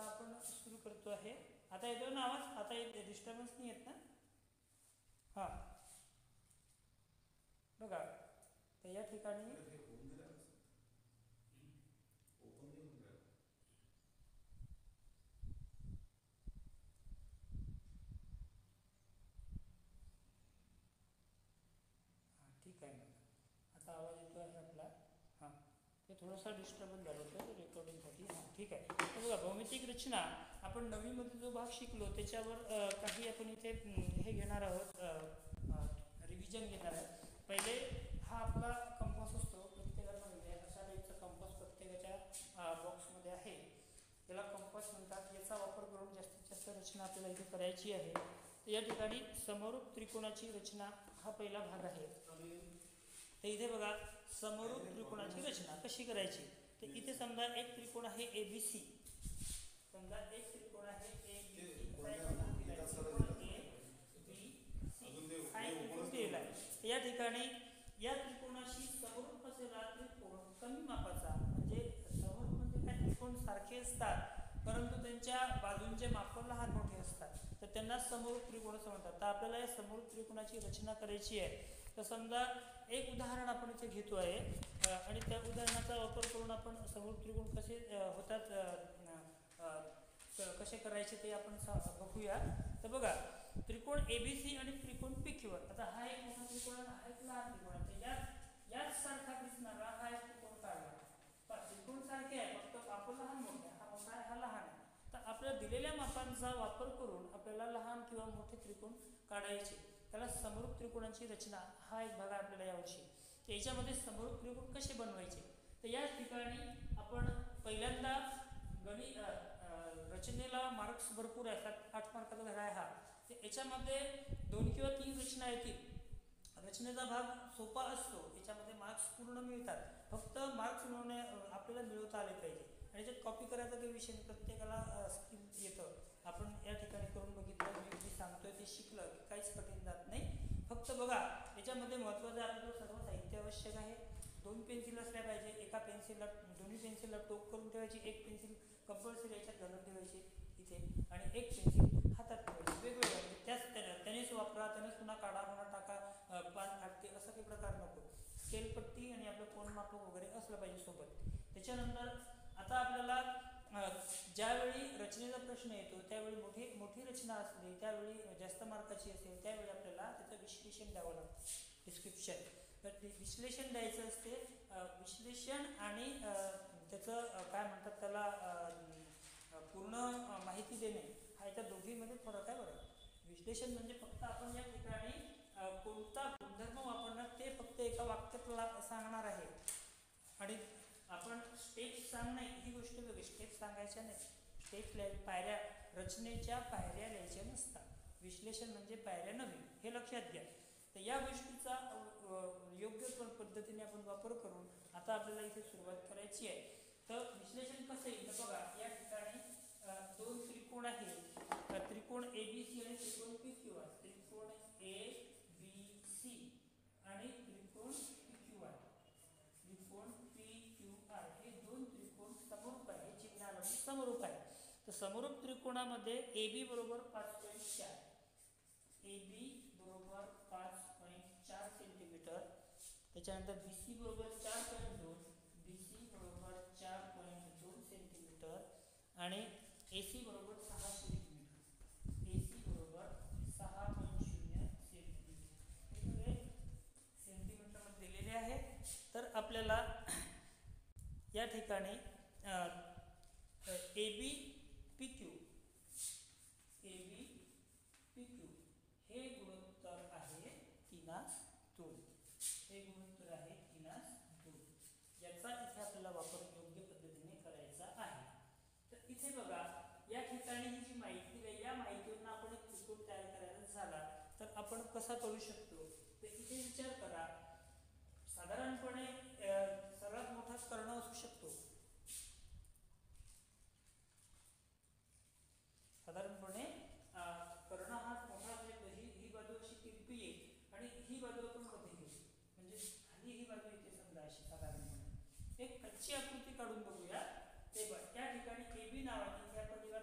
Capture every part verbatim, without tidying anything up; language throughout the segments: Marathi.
आता आपण सुरू करतो आहे. आता येतो ना आवाज? आता येते, डिस्टर्बन्स नाही येत ना? हां बघा, तर या ठिकाणी हां ठीक आहे ना. आता आवाज येतो आहे आपला. हां ते थोडंसं डिस्टर्बन्स झालं होतं रेकॉर्डिंगसाठी. हां ठीक आहे. तर बघा, भौमितिक रचना आपण नववीमध्ये जो भाग शिकलो त्याच्यावर काही आपण इथे हे घेणार आहोत, रिव्हिजन घेणार आहे. पहिले हा आपला कंपास असतो, प्रत्येकाला म्हणजे अशा टाईपचा कंपास प्रत्येकाच्या बॉक्समध्ये आहे. याला कंपास म्हणतात. याचा वापर करून जास्तीत जास्त रचना आपल्याला इथे करायची आहे. तर या ठिकाणी समरूप त्रिकोणाची रचना हा पहिला भाग आहे. तर इथे बघा, समरूप त्रिकोणाची रचना कशी करायची. तर इथे समजा एक त्रिकोण आहे ए बी सी. समजा एक त्रिकोण आहे ए बी सी. या ठिकाणी या त्रिकोणाशी समरूप असलेला त्रिकोण कमी मापाचा, म्हणजे समरूप म्हणजे काय, त्रिकोण सारखे असतात परंतु त्यांच्या बाजूंचे माप लहान मोठे असतात, तर त्यांना समरूप त्रिकोण असं म्हणतात. तर आपल्याला या समरूप त्रिकोणाची रचना करायची आहे. तर समजा एक उदाहरण आपण इथे घेतो आहे आणि त्या उदाहरणाचा वापर करून आपण समरूप त्रिकोण कसे होतात, कसे करायचे ते आपण बघूया. तर बघा, त्रिकोण ए बी सी आणि त्रिकोण पी क्यू आर. आता हा एक मोठा त्रिकोण आहे, हा एक लहान त्रिकोण आहे. यात याच सारखा दिसणारा हा एक त्रिकोण काढला. त्रिकोण सारखे आहे, फक्त माप लहान मोठे, हा मोठा आहे हा लहान आहे. तर आपल्या दिलेल्या मापांचा वापर करून आपल्याला लहान किंवा मोठे त्रिकोण काढायचे. त्याला समरूप त्रिकोणाची रचना हा एक भाग आपल्याला यावर्षी. तर याच्यामध्ये समरूप त्रिकोण कसे बनवायचे, तर या ठिकाणी आपण पहिल्यांदा गणित रचनेला मार्क्स भरपूर असतात. आठ मार्काचा धडा आहे हा. तर याच्यामध्ये दोन किंवा तीन रचना येतील. रचनेचा भाग सोपा असतो, याच्यामध्ये मार्क्स पूर्ण मिळतात. फक्त मार्क्स मिळवणे आपल्याला मिळवता आले पाहिजे. आणि याच्यात कॉपी करायचा काही विषय प्रत्येकाला स्किल येतं. आपण या ठिकाणी करून बघितलं, मी जे सांगतोय ते शिकलं की काहीच कठीण जात नाही. फक्त बघा, याच्यामध्ये महत्त्वाचं आपल्याला सर्व साहित्य आवश्यक आहे. दोन पेन्सिल असल्या पाहिजे. एका पेन्सिलला दोन्ही पेन्सिलला टोक करून ठेवायची. एक पेन्सिल कंपल्सरी याच्यात घालून ठेवायची इथे, आणि एक पेन्सिल हातात ठेवायची. वेगवेगळ्या म्हणजे त्याच त्याने त्यानेच वापरा, त्यानेच पुन्हा काढा, पुन्हा टाका, पान फाटते असं काही प्रकार नको. स्केलपट्टी आणि आपलं कोण मापक वगैरे असलं पाहिजे सोबत. त्याच्यानंतर आता आपल्याला ज्यावेळी रचनेचा प्रश्न येतो त्यावेळी मोठी मोठी रचना असली, त्यावेळी जास्त मार्काची असेल, त्यावेळी आपल्याला त्याचं विश्लेषण द्यावं लागतं, डिस्क्रिप्शन. तर ते विश्लेषण द्यायचं असते. विश्लेषण आणि त्याचं काय म्हणतात त्याला पूर्ण माहिती देणे, हा याच्या दोघीमध्ये फरक आहे बरं. विश्लेषण म्हणजे फक्त आपण या ठिकाणी कोणता गुणधर्म वापरणार ते फक्त एका वाक्यात सांगणार आहे. आणि आपण स्टेप्स सांगणे ही गोष्ट वेगळी. स्टेप्स सांगायच्या नाही. स्टेप्स लिहाय पायऱ्या, रचनेच्या पायऱ्या लिहायच्या नसतात. विश्लेषण म्हणजे पायऱ्या नव्हे, हे लक्षात घ्या. तर या गोष्टीचा योग्य पद्धतीने आपण वापर करून आता आपल्याला इथे सुरुवात करायची आहे. तर विश्लेषण कसं येईल, तर बघा, या ठिकाणी दोन त्रिकोण आहेत. त्रिकोण ए बी सी आणि त्रिकोण पी क्यू आर. त्रिकोण ए बी सी आणि त्रिकोण पी क्यू आर. त्रिकोण पी क्यू आर हे दोन त्रिकोण समरूप आहे, चिन्हाला समरूप आहे. तर समरूप त्रिकोणामध्ये ए बी बरोबर पाच पॉईंट चार, ए बी बरोबर पाच पॉईंट चार सेंटीमीटर. त्याच्यानंतर बी सी बरोबर चार पॉईंट दोन, बी सी बरोबर चार पॉईंट दोन सेंटीमीटर आणि ए सी बरोबर सहा सेंटीमीटर. ए सी बरोबर सहा पॉईंट शून्य सेंटीमीटर. हे सगळे सेंटीमीटरमध्ये दिलेले आहे. तर आपल्याला या ठिकाणी A B P Q A B P Q हे गुणोत्तर आहे तीनास दोन. हे गुणोत्तर आहे तीनास दोन. याचा इथे आपल्याला वापर योग्य पद्धतीने करायचा आहे. तर इथे बघा, या ठिकाणी ही जी माहिती आहे, या माहितीवरून आपण एक त्रिकोण तयार करायचा झाला तर आपण कसा करू शकतो, तर इथे विचार करा. साधारणपणे सर्वात मोठा कर्ण असू शकतो. साधारणपणे कर्ण हा मोठा म्हणजे ही ही बाजू अशी तिरपी येईल आणि ही बाजू आपण मध्ये घेऊ, म्हणजे खाली ही बाजू येते समजा अशी. साधारणपणे एक कच्ची आकृती काढून बघूया. ते बघ, त्या ठिकाणी ए बी नावाची आपण जेव्हा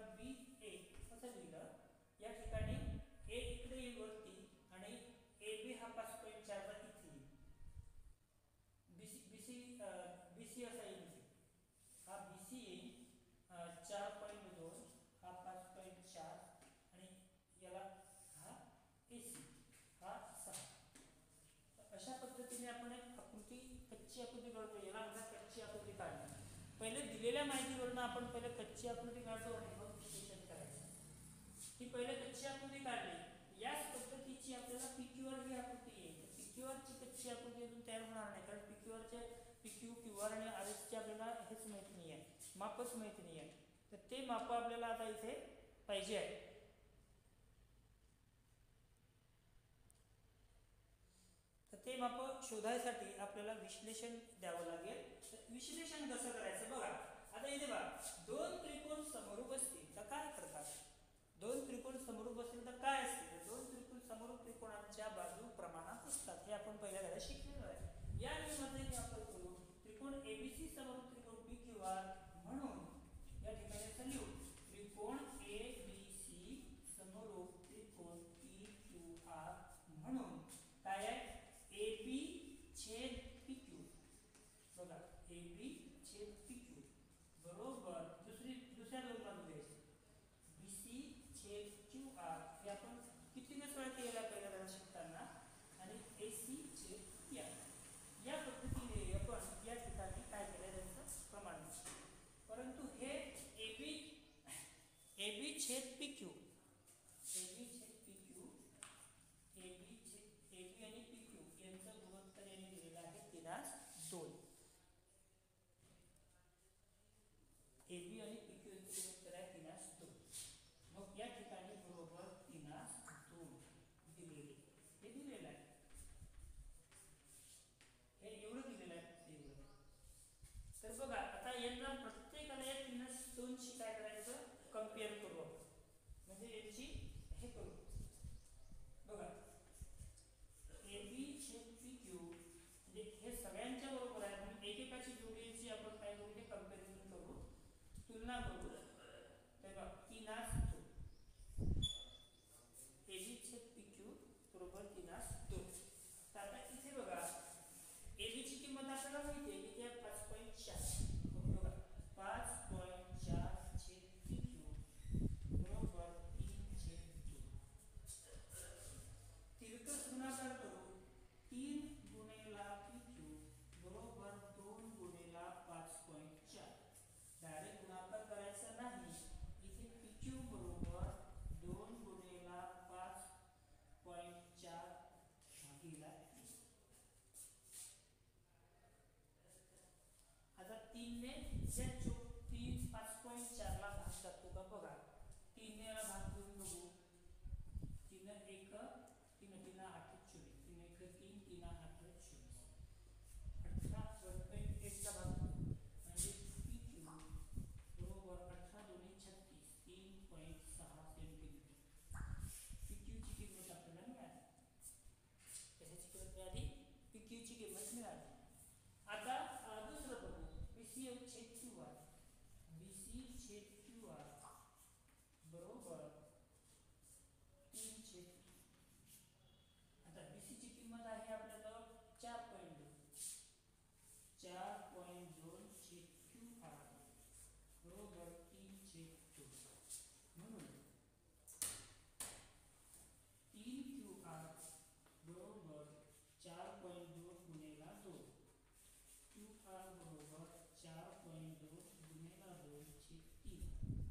कच्ची आकृती काढतो, याला म्हणतात कच्ची आकृती काढणे. पहिले दिलेल्या माहितीवरून आपण पहिले कच्ची आकृती काढतो आणि मग विश्लेषण करायचं. ही पहिले कच्ची आकृती काढली, याच पद्धतीची आपल्याला पीक्यूआर ही आकृती येईल. पीक्यूआरची कच्ची आकृती अजून तयार होणार नाही, कारण पीक्यूआरचे पीक्यू क्यूआर आणि आर एसचे आपल्याला हेच माहिती नाही आहे, मापच माहिती नाही आहे. तर ते माप आपल्याला आता इथे पाहिजे आहे. तर ते माप शोधायसाठी आपल्याला विश्लेषण द्यावं लागेल. तर विश्लेषण कसं करायचं बघा. आता इथे बघा, दोन त्रिकोण समरूप असतील तर काय करतात? दोन त्रिकोण समरूप असतील तर काय असते? दोन त्रिकोण समरूप त्रिकोणांच्या बाजू प्रमाणात असतात, हे आपण पहिल्या धड्यात शिकलेलो आहे. या नियमाचे वापर करून त्रिकोण एबीसी समरूप त्रिकोण पी क्यू आर म्हणून या ठिकाणी असं लिहू, त्रिकोण एबीसी समरूप त्रिकोण पी क्यू आर म्हणून काय आहे? एबी छेद पी क्यू. बघा, एबी छेद पी क्यू बरोबर दुसरी दुसऱ्या दोन बाजू घ्यायची, बीसी छेद क्यू आर. हे आपण किती वेळा केलेला पहिल्या धड्यात शिकताना. आणि एसी छेद पी आर. या पद्धतीने आपण या ठिकाणी काय केलं त्यांचं प्रमाण. परंतु हे एबी एबी छेद पी क्यू, एबी छेद पी क्यू, एबी छेद एबी आणि पी क्यू यांचं गुणोत्तर यांनी दिलेलं आहे तीनास दोन. एबी आणि पी क्यू यांचं गुणोत्तर आहे तीनास दोन. मग या ठिकाणी बरोबर तीनास दोन दिलेले, हे दिलेलं आहे, हे एवढं दिलेलं आहे एवढं. तर बघा, आता यांना प्रत्येकाला या तीनास दोनशी काय करायचं? कम्पेअर करू आपण, म्हणजे यांची हे करू. बघा, एबी छेद पी क्यू म्हणजे हे सगळ्यांच्या बरोबर आहे, म्हणून एकेकाची जोडीची आपण काय करू? हे कम्पॅरिझन करू, तुलना करू. तेव्हा तीनास दोन, एबी छेद पी क्यू बरोबर तीनास दोन. तर आता इथे बघा, एबीची किंमत आपल्याला माहिती आहे की ते पाच पॉईंट चार. बघा, पाच पॉईंट चार छेद पी क्यू बरोबर तीन छेद दोन. तिरकस गुणाकार करू, तीन गुणेला पी क्यू बरोबर दोन गुणेला पाच पॉईंट चार. डायरेक्ट गुणाकार करायचा नाही, इथे पी क्यू बरोबर दोन गुणेला पाच पॉईंट चार भागीला तीन. आता तीन ने ज्या तीन पाच पॉईंट चार ला भाग जातो का बघा, तीन ने ला भाग देऊन बघू. तीन एक तीन तीन आठ चोवीस, तीन एक तीन तीन आठ चोवीस, अठरा पॉईंट एक चा भाग म्हणजे पी क्यू बरोबर अठरा दोन्ही छत्तीस, तीन पॉईंट सहा सेंटीमीटर. पी क्यू ची किंमत आपल्याला मिळाली. कशाची किंमत मिळाली? पी क्यू ची किंमत मिळाली. आता दुसरं बघू, बीसी छेद क्यू आर. बीसी छेद क्यू आर बरोबर तीन छेद. आता बीसी ची किंमत आहे आपल्याला चार पॉईंट दोन, चार पॉईंट दोन छेद क्यू आर बरोबर तीन छेद दोन. म्हणून तीन क्यू आर बरोबर चार पॉईंट दोन गुणेला दोन. क्यू आर बरोबर चार पॉईंट दोन गुणेला दोन छेद तीन,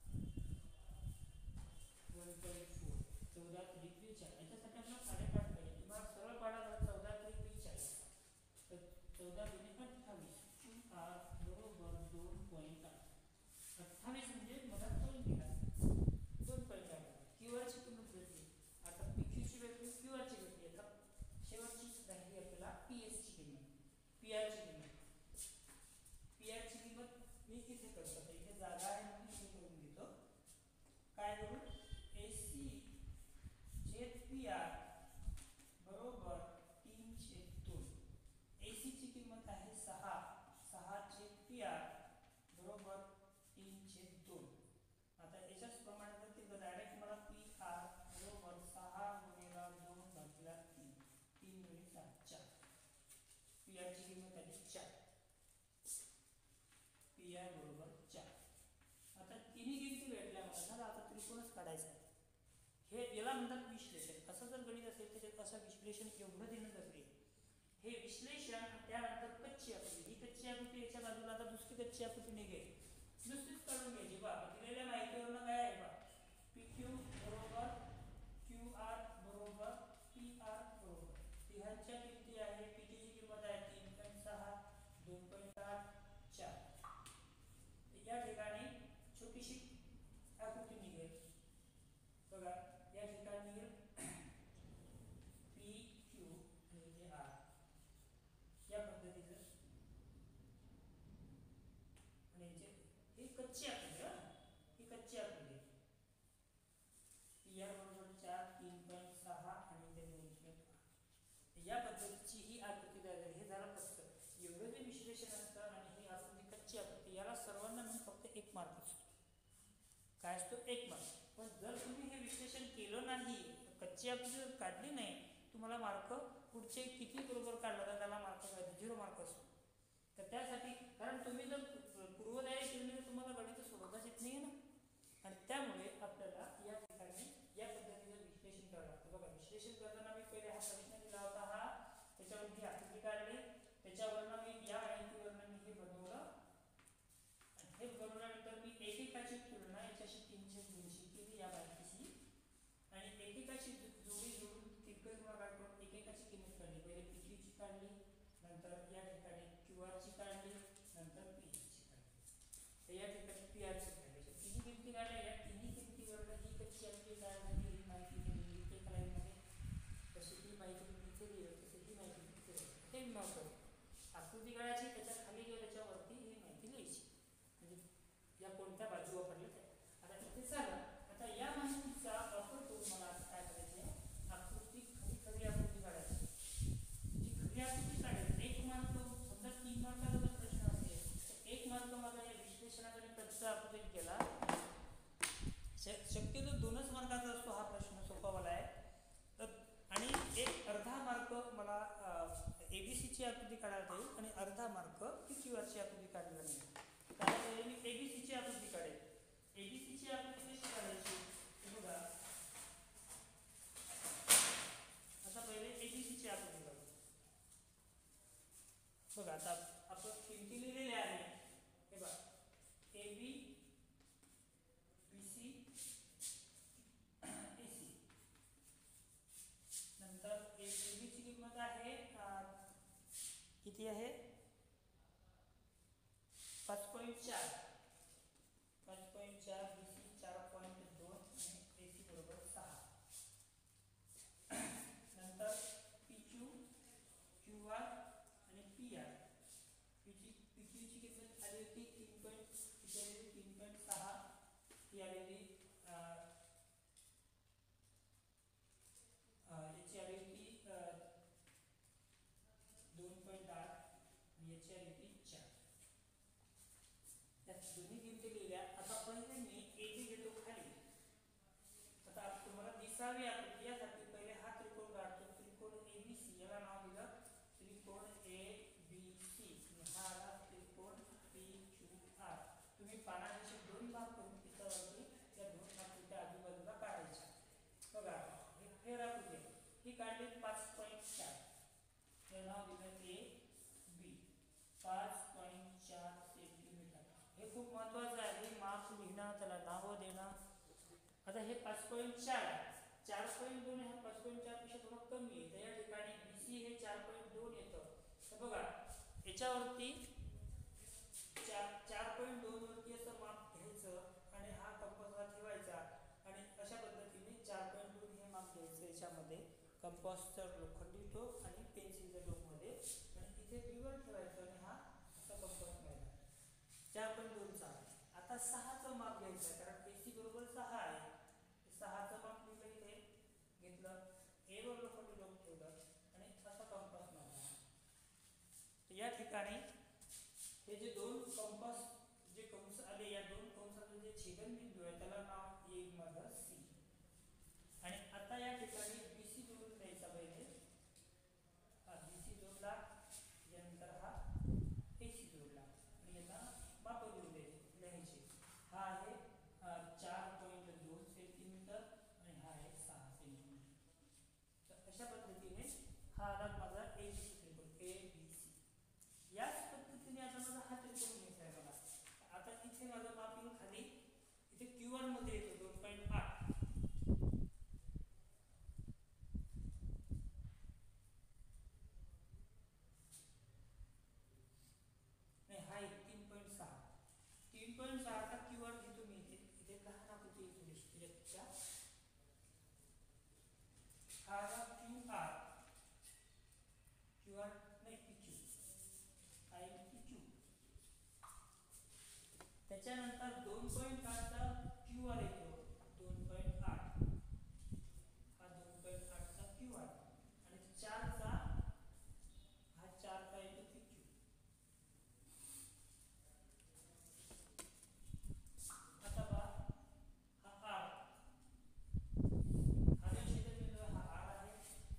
वन पॉईंट फोर. चौदा त्रिक बेचाळीस. याच्यासाठी आपल्याला साडेपाच पाहिजे. तुम्हाला सरळ पाडा चौदा त्रिक बेचाळीस, तर चौदा गुणे अठ्ठावीस. क्यू आर बरोबर दोन पॉईंट आठ. अठ्ठावीस म्हणजे मला दोन दिला, दोन पॉईंट आठ. क्यू आरची किंमत भेटली. आता पी क्यूची भेटली, क्यू आरची भेटली. आता शेवटची राहिली आपल्याला पी एसची किंमत, पी आरची किंमत. पी आरची किंमत मी इथे करतो, इथे जागा आहे म्हणून इथे करून घेतो. काय करू? एसी छेद पी आर बरोबर तीन छेद दोन. एसी ची किंमत आहे सहा, सहा छेद पी आर बरोबर तीन छेद दोन. आता याच्याच प्रमाणे जर ते डायरेक्ट मला पी आर बरोबर सहा गुणेला दोन भागीला तीन, तीन गुणे सात चार. पी आर ची किंमत आहे चार, पी आर बरोबर चार. आता तिन्ही किमती भेटल्या मला, आता त्रिकोणच काढायचा आहे. हे याला म्हणतात विश्लेषण. असं जर गणित असेल तर असं विश्लेषण एवढं देणं जरुरी आहे. हे विश्लेषण त्यानंतर कच्ची आकृती. ही कच्ची आकृती याच्या बाजूला आता दुसरी कच्ची आकृती निघेल, नुसतीच काढून घ्यायची. बा दिलेल्या माहितीवरून काय आहे बा, पी क्यू बरोबर क्यू आर बरोबर पी आर बरोबर तिघांच्या किमती आहे. पी ची किंमत आहे तीन पॉईंट सहा, दोन पॉईंट आठ, चार. या ठिकाणी छोटीशी आकृती निघेल बघा. या ठिकाणी निघेल पी क्यू आणि आर या पद्धतीचं. आणि ही कच्ची आकृती आहे, ही कच्ची आकृती आहे. पी आर बरोबर चार, तीन पॉईंट सहा आणि ते दोन पॉईंट आठ या पद्धतीची ही आकृती तयार झाली. हे झालं कच्चं. एवढं जे विश्लेषण असतं आणि ही आकृती कच्ची आकृती, याला सर्वांना म्हणून फक्त एक मार्क असतो. काय असतो? एक मार्क. पण जर तुम्ही हे विश्लेषण केलं नाही, कच्ची आकृती जर काढली नाही, तुम्हाला मार्क पुढचे किती बरोबर काढला तर त्याला मार्क काय, झिरो मार्क असतो. तर त्यासाठी, कारण तुम्ही जर पूर्वतयारी केली तर तुम्हाला गणित सोडवताच येत नाही ना. आणि त्यामुळे आपल्याला या ठिकाणी या पद्धतीचं विश्लेषण करावं लागतं. बघा, विश्लेषण करताना मी पहिले हा प्रश्न दिला होता, हा त्याच्यावर ही आकृती काढली, त्याच्यावरनं मी या माहितीवरनं मी हे बनवलं. हे बनवल्यानंतर मी एकेकाची तुलना याच्याशी तीनशे दोनशे केली या माहितीशी, आणि एकेकाची जोडी जोडून तिरकस गुणाकार करून एकेकाची किंमत काढली. पहिले पी क्यूची काढली, नंतर या ठिकाणी क्यू आरची काढली, नंतर पी ची काढली. तर या ठिकाणी पी आरची काढली. तिन्ही किमती काढल्या. या तिन्ही किमतीवरनं ही कच्ची आपली काय झाली, ही माहिती दिली एक लाईनमध्ये. तशी ही माहिती तुम्ही इथे दिली, तशी ही माहिती इथे दिली. हे महत्त्वाचं. आकृती काढायची, त्याच्या खाली किंवा त्याच्यावरती ही माहिती लिहायची, म्हणजे या कोणत्या बाजू वापरल्या त्या. आता इथे झालं. आता या माहितीचा वापर करून मला काय करायचं आहे, आकृती खरी खरी आकृती काढायची. जी खरी आकृती काढायची एक मार्क, समजा तीन मार्काचा जर प्रश्न असेल तर एक मार्क माझा या विश्लेषणाकडे कच्चा आकृतीत गेला. शक्यतो दोनच मार्काचा असतो हा प्रश्न, सोपावाला आहे. तर आणि एक अर्धा मार्क मला एबीसीची आकृती काढायला येईल आणि अर्धा मार्क पी क्यू आरची आकृती काढायला मिळेल. त्याला पहिले मी एबीसीची आकृती काढेल. एबीसीची आकृती कशी काढायची ते बघा. आता पहिले एबीसीची आकृती काढू. बघा, आता आपण किमती लिहिलेल्या आहे. हे बघा, A B B C A C. नंतर ए बीची किंमत आहे किती आहे, पाच पॉईंट चार. पाच पॉईंट चार, बी सी चार पॉईंट दोन आणि ए सी बरोबर सहा. नंतर पी क्यू, क्यू आर आणि पी आर. पीची पी क्यूची किंमत आली होती तीन पॉईंट तीन पॉईंट सहा. ही आलेली याची आली होती दोन पॉईंट आठ आणि याची आली होती चार. त्या दोन्ही किमती लिहिल्या. आता पहिले मी ए बी घेतो खाली. आता तुम्हाला दिसावी आकृती, यासाठी पहिले हा त्रिकोण काढतो. त्रिकोण ए बी सी, याला नाव दिलं त्रिकोण ए बी सी. हा आला त्रिकोण पी क्यू आर. तुम्ही पानाचे दोन भाग करून त्याच्यावरती त्या दोन आकृत्या आजूबाजूला काढायच्या. बघा, हे फेर आकृती आहे. ही काढली पाच पॉईंट चार. हे नाव दिलं ए बी. पाच पॉईंट चार सेंटीमीटर. हे खूप महत्वाचं आहे. हे माप लिहिणं, त्याला नावं देणं. आता हे पाच पॉईंट चार आहे. चार पॉईंट दोन हे पाच पॉईंट चार पेक्षा थोडं कमी आहे. तर या ठिकाणी बी सी हे चार पॉईंट दोन येतं. तर बघा, याच्यावरती चार चार पॉईंट दोन वरती असं माप घ्यायचं आणि हा कंपासला ठेवायचा आणि अशा पद्धतीने चार पॉईंट दोन हे माप घ्यायचं. याच्यामध्ये कंपासचा लोखंडी टोक आणि पेन्सिलच्या टोकमध्ये, आणि इथे बीवर ठेवायचं आणि हा असा कंपास मिळाला चार पॉईंट दोनचा. आता सहाचं माप घ्यायचं, कारण ए सी बरोबर सहा आहे. सहाचं माप मी इथे घेतलं, ए वर लोखंडी टोक ठेवलं आणि असा कंपास मारला. या ठिकाणी हे जे दोन कंपास जे कंस आले, या दोन कंसाचे जे छेदनबिंदू आहे त्याला नाव येईल माझं सी. आणि आता या ठिकाणी बी सी जोडून द्यायचा पहिले. हा बी सी जोडला, यानंतर हा ए सी जोडला आणि याला माप देऊन द्यायचे लिहायचे. हा आहे चार पॉईंट दोन सेंटीमीटर आणि हा आहे सहा सेंटीमीटर. तर अशा पद्धतीने हा आला माझा ए बी सी त्रिकोण. हा क्यू आर, क्यू आर नाही P Q, I P Q. त्याच्यानंतर दोन पॉईंट आठचा क्यू आर येतो, दोन पॉईंट आठ हा दोन पॉईंट आठचा क्यू आर, आणि चारचा हा चारचा येतो पी क्यू. आता बा हा आर, हा जो छेदनबिंदू हा आर आहे,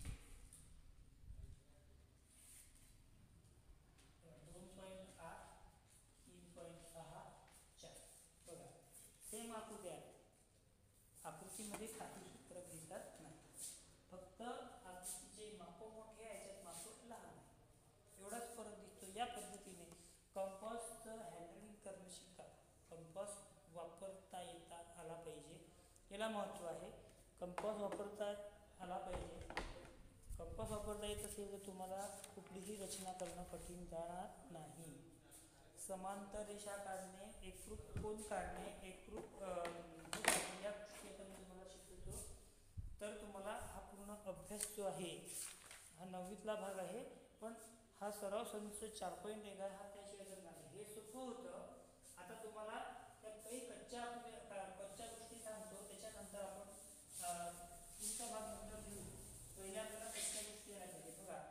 दोन पॉईंट आठ, तीन पॉईंट सहा, चार. बघा सेम आकृती आहे, आकृतीमध्ये काही सूत्र दिसत नाही, फक्त आकृतीचे माप मोठे आहे, याच्यात माप लहान आहे, एवढाच फरक दिसतो. या पद्धतीने कंपासचं हँडलिंग करणं शिका. कंपास वापरता येता आला पाहिजे, याला महत्त्व आहे. कंपास वापरता आला पाहिजे. कंपास वापरता येत असेल तर तुम्हाला कुठलीही रचना करणं कठीण जाणार नाही. समांतर रेषा काढणे, एकरूप कोन काढणे, एकरूप या गोष्टी आता मी तुम्हाला शिकवतो. तर तुम्हाला हा पूर्ण अभ्यास जो आहे हा नववीतला भाग आहे, पण हा सराव संच चार पॉईंट एक आहे, हा त्याशिवाय करणार आहे. हे सोपं होतं. आता तुम्हाला त्या काही कच्च्या कच्च्या गोष्टी सांगतो, त्याच्यानंतर आपण तुमचा भाग नंतर घेऊ. पहिले आपल्याला कच्च्या गोष्टी आहे. बघा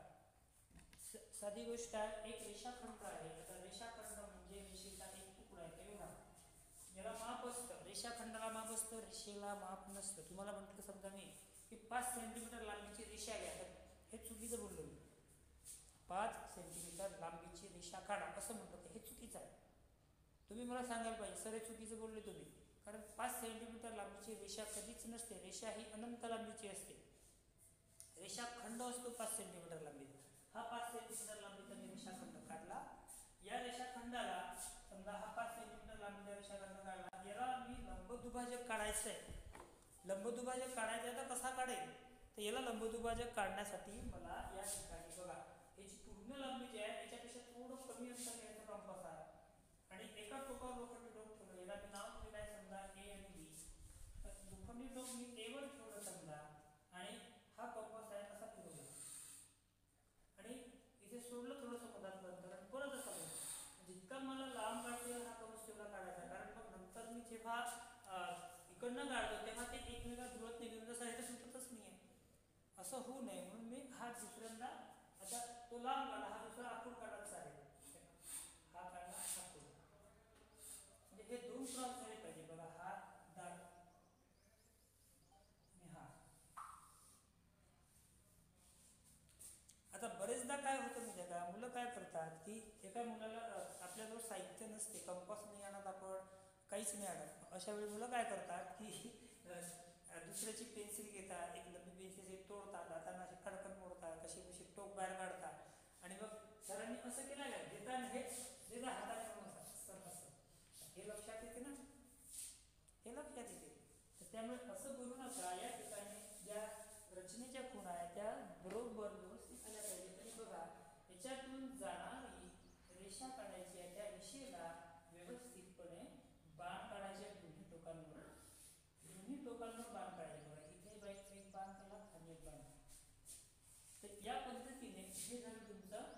साधी गोष्ट आहे, एक रेषाखंड आहे. आता रेषाखंड म्हणजे रेषेचा एक तुकडा आहे, एवढा, याला माप असतं. रेषाखंडाला माप असतं, रेषेला माप नसतं. तुम्हाला म्हटलं समजा मी की पाच सेंटीमीटर लांबीची रेषा घ्या, तर हे चुकीचं बोललो मी. पाच सेंटीमीटर लांबीची रेषा काढा असं म्हटलं तर हे चुकीचं आहे. तुम्ही मला सांगायला पाहिजे सर हे चुकीचं बोलले तुम्ही, कारण पाच सेंटीमीटर लांबीची रेषा कधीच नसते. रेषा ही अनंत लांबीची असते. रेषाखंड असतो पाच सेंटीमीटर लांबीचा. हा पाच सेंटीमीटर लांबीचा मी रेषाखंड काढला. या रेषाखंडाला समजा हा पाच सेंटीमीटर लांबीचा रेषाखंड काढला, याला मी लंबदुभाजक काढायचं आहे. लंबदुभाजक काढायचं आहे तर कसा काढेल, तर याला लंबदुभाजक काढण्यासाठी मला या ठिकाणी बघा याची पूर्ण लांबी जी आहे याच्यापेक्षा थोडं कमी अंतर घ्यायचं कंपास आहे, आणि एका टोकावर लोखंडी टोक ठेवलं. याला मी नाव दिलं आहे समजा ए आणि बी. तर लोखंडी टोक मी ए वर ठेवलं समजा, आणि हा कंपास आहे असा ठेवला, आणि इथे सोडलं थोडंसं पदार्थ अंतर, आणि परत असा जितका मला लांब काढता हा कंपास तेवढा काढायचा. कारण मग नंतर मी जेव्हा इकडनं काढतो तेव्हा ते एकमेका जुळत नाही, जसं आहे तर सुटतच नाही आहे. असं होऊ नये म्हणून मी हा दुसऱ्यांदा आता तो लांब काढा, हा दुसरा आखूड काढायचा आहे. हा काढला आखूड, म्हणजे हे दोन क्रॉस झाले पाहिजे. बघा हा दाट आणि हा. आता बरेचदा काय होतं म्हणजे का मुलं काय करतात की एका मुलाला आपल्याजवळ साहित्य नसते, कंपास नाही आणत आपण, काहीच नाही आणत. अशा वेळी मुलं काय करतात की दुसऱ्याची पेन्सिल घेतात, एक लंबी पेन्सिल तोडतात, हाताना असे खडकन मोडतात, कशी कशी टोक बाहेर काढतात, आणि मग सरांनी असं केलं काय देताना हे देता हाताने मोडतात. हे लक्षात येते ना, हे लक्षात येते. तर त्यामुळे असं करू नका. या ठिकाणी ज्या रचनेच्या खुणा आहेत त्या बरोबर व्यवस्थित आल्या पाहिजे. तरी बघा याच्यातून जाणारी रेषा काढायची आहे, त्या रेषेला व्यवस्थितपणे बाण काढायचे दोन्ही टोकांवर, दोन्ही टोकांवर बाण काढायचे. बघा इथे बाईक एक बाण केला आणि एक बाण. तर या पद्धतीने हे झालं तुमचं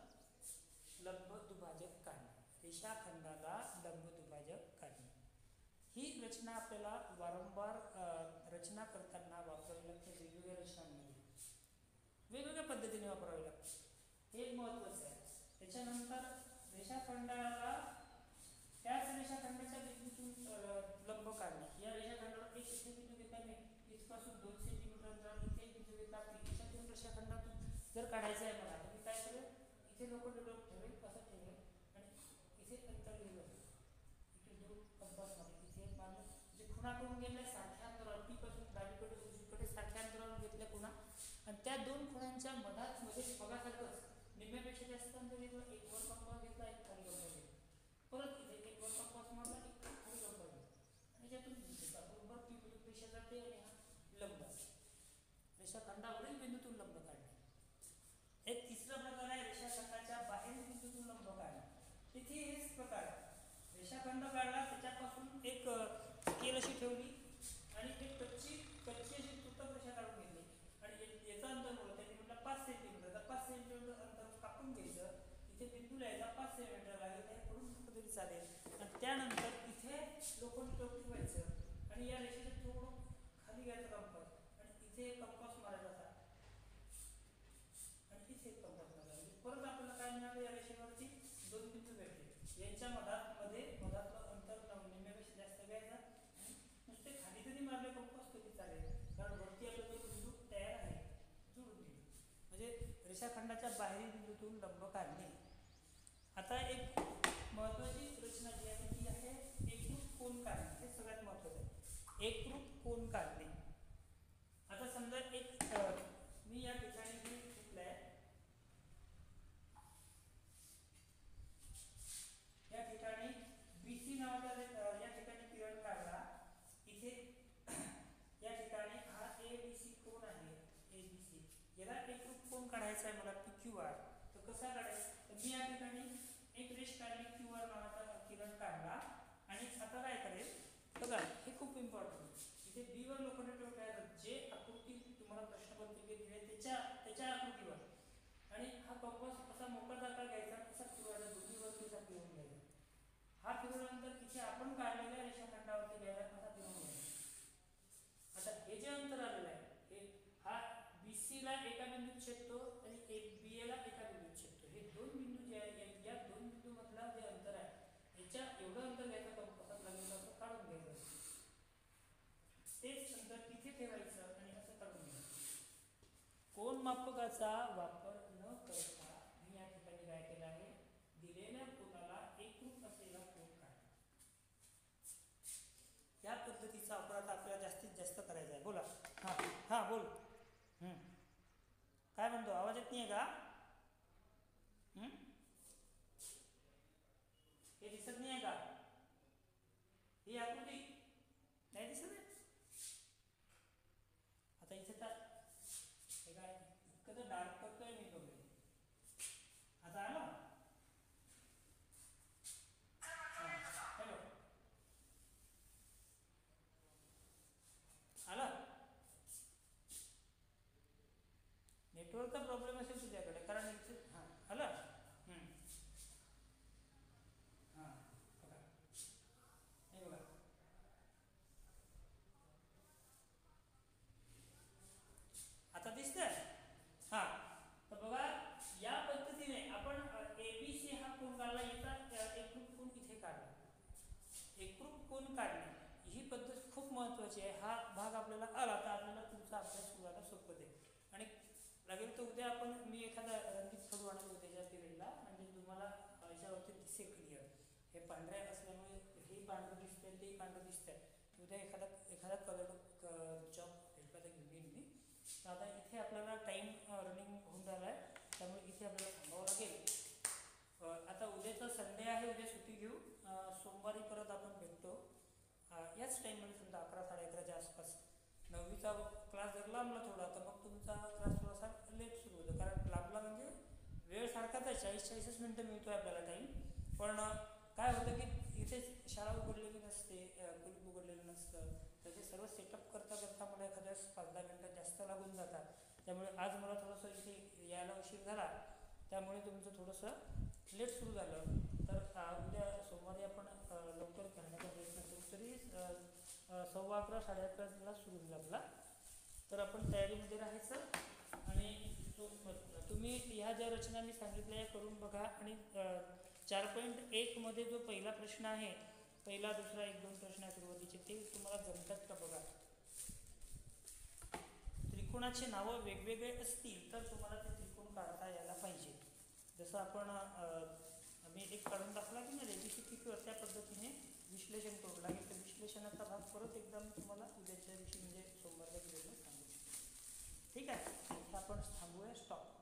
लंबदुभाजक काढणे, रेषाखंडाला लंबदुभाजक काढणे. ही रचना आपल्याला वारंवार रचना करताना वापरावी लागते. वेगवेगळ्या रचनांमध्ये वेगवेगळ्या पद्धतीने वापरावी लागते, हे महत्त्वाचं आहे. त्याच्यानंतर रेषाखंडाला त्याच रेषाखंडाच्या बिंदूतून लंब काढणे. या रेषाखंडावर एक इथे बिंदू घेतला मी, इथपासून दोन सेंटीमीटर अंतरावर इथे एक बिंदू घेतला, त्याच्यातून रेषाखंडातून जर काढायचं आहे मला तर मी काय करेल, इथे लोखंड टोक ठेवेल, कसं ठेवेल, आणि इथे अंतर लिहिलं इथे दोन कंपासमध्ये इथे मानलं, म्हणजे खुणा करून गेल्या सारख्या अंतरावर, टी पासून डावीकडे उजवीकडे सारख्या अंतरावर घेतल्या खुणा, आणि त्या दोन खुणांच्या मधात मध्ये बघासारखंच निम्म्यापेक्षा जास्त अंतर घेतलं, एक वर कंपास घेतला, एक खाली कंपास घेतला, परत इथे एक वर कंपास मारला, एक खाली कंपास घेतला, आणि ज्यातून बरोबर ती बिंदू रेषा जाते, आणि हा लंब रेषाखंडावरील बिंदूतून लंब काढणे. एक तिसरा प्रकार आहे रेषाखंडाच्या बाहेर बिंदूतून लंब काढणे. तिथे हेच प्रकार आहे, रेषाखंड काढला, त्याच्यापासून एक स्केल अशी ठेवली, आणि एक कच्ची कच्ची अशी तुटक रेषा काढून घेतली, आणि याचा इथे बिंदू लिहायचा पाच सेंटीमीटर लागेल हे करून म्हटलं तरी चालेल. आणि त्यानंतर इथे लोखंडी टोक ठेवायचं आणि या रेषेचं थोडं खाली घ्यायचं कंपास आणि इथे कंपास मारायचा आणि इथे कंपास मारायचा. परत आपल्याला काय मिळालं, या रेषेवरती दोन बिंदू भेटले. यांच्या मधात मध्ये मधातलं अंतर निम्म्यापेक्षा जास्त घ्यायचं आणि नुसते खाली जरी मारले कंपास तरी चालेल, कारण वरती आपला जो बिंदू तयार आहे जोडून दिले. म्हणजे रेषाखंडाच्या बाहेरील बिंदूतून लंब काढणे. आता एक महत्त्वाची रचना जी आहे ती आहे एकरूप कोन काढणे. हे सगळ्यात महत्त्वाचं आहे, एकरूप कोन काढणे. आता समजा एक मी या ठिकाणी हे घेतलंय, या ठिकाणी बी सी नावाचा या ठिकाणी पिरियड काढला. इथे या ठिकाणी हा ए बी सी कोन आहे, ए बी सी याला एकरूप कोन काढायचा आहे मला, पी क्यू आर. तर कसा काढायचा, तर मी या ठिकाणी एक रेष काढली, क्यू आर नावाचा किरण काढला आणि आता काय करेल बघा, हे खूप इम्पॉर्टंट. इथे बी वर लोखंडी टोक आहे, जे आकृती तुम्हाला प्रश्नपत्रिकेत दिली त्याच्या त्याच्या आकृतीवर आणि हा कंपास असा मोकळा जागा घ्यायचा, कसा फिरवायचा, दोन्ही वरतीचा फिरवून घ्यायचा. हा फिरवल्यानंतर इथे आपण काढलेल्या रेषाखंडावरती घ्यायला, कसा फिरवून घ्यायचा. आता हे जे अंतर आलेलं आहे, हे हा बी सी ला एका बिंदूत छेदतो आणि एक बी ए ला एका बिंदूत छेदतो. हे दोन बिंदू जे आहेत, या दोन बिंदू मधला जे अंतर आहे याच्या एवढं अंतर घ्यायचं, कंपासात लागेल असं काढून घ्यायचं. तेच अंतर तिथे ठेवायचं आणि असं काढून घ्यायचं. कोन मापकाचा वापर न करता मी या ठिकाणी काय केलं आहे, दिलेल्या कोनाला एकरूप असलेला कोन काढा. या पद्धतीचा वापर आपल्याला जास्तीत जास्त करायचा आहे. बोला. हां हां बोल. हम्म काय म्हणतो, आवाज येत नाही का? हम्म हे दिसत नाही आहे का, ही आकृती नाही दिसत आहे. आता इथे तर हे काय इतकं तर डार्क करतोय मी बघ. आता आला, हॅलो आला. नेटवर्कचा प्रॉब्लेम असेल तुझ्याकडे, कारण इथे हां आला. हां बघा, हे बघा आता दिसतंय. हां तर बघा, या पद्धतीने आपण ए बी सी हा कोन काढला, याचा एकरूप कोन इथे काढला. एकरूप कोन काढणे ही पद्धत खूप महत्त्वाची आहे. हा भाग आपल्याला आला तर आपल्याला तुमचा अभ्यास सुधारायला सोपं आहे. आणि लागेल तर उद्या आपण मी एखादा रंगीत खडू आणतो उद्याच्या पिरियडला, म्हणजे तुम्हाला याच्यावरती दिसेल क्लिअर. हे पांढऱ्या असल्यामुळे हे पांढरं दिसतंय, ते पांढरं दिसतंय. उद्या एखादा एखादा कलर चॉक भेटला तर घेऊन येईन मी. तर आता इथे आपल्याला टाईम रनिंग होऊन राहिला आहे, त्यामुळे इथे आपल्याला थांबावं लागेल. आता उद्याचा संडे आहे, उद्या सुट्टी घेऊ. सोमवारी परत आपण भेटतो याच टाईममध्ये, समजा अकरा साडे अकराच्या आसपास. नववीचा क्लास जर लांबला थोडा तर मग तुमचा क्लास थोडासा लेट सुरू होतो, कारण लांबला म्हणजे वेळ सारखाच आहे, चाळीस चाळीसच मिनटं मिळतो आहे आपल्याला टाईम. पण काय होतं की इथेच शाळा उघडलेली नसते, कुलूप उघडलेलं नसतं, त्याचे सर्व सेटअप करता करता मला एखाद्या पाच दहा मिनटं जास्त लागून जातात. त्यामुळे आज मला थोडंसं इथे यायला उशीर झाला, त्यामुळे तुमचं थोडंसं लेट सुरू झालं. तर उद्या सोमवारी आपण लवकर करण्याचा प्रयत्न करू. तरी सव्वा अकरा साडे अकराला सुरू होईल आपला. तर आपण तयारीमध्ये राहायचं आणि तो तुम्ही ह्या ज्या रचना मी सांगितल्या या करून बघा. आणि चार पॉईंट एकमध्ये जो पहिला प्रश्न आहे, पहिला दुसरा एक दोन प्रश्न आहे सुरुवातीचे, ते तुम्हाला जमतात का बघा. त्रिकोणाचे नावं वेगवेगळे असतील तर तुम्हाला ते त्रिकोण काढता यायला पाहिजे. जसं आपण मी एक काढून टाकला की नाही रेजिस्ट्री किती त्या पद्धतीने विश्लेषण करू लागेल. तर विश्लेषणाचा भाग परत एकदा मी तुम्हाला उद्याच्या दिवशी म्हणजे सोमवारच्या पिरियडला सांगू. ठीक आहे, आपण थांबूया, स्टॉप.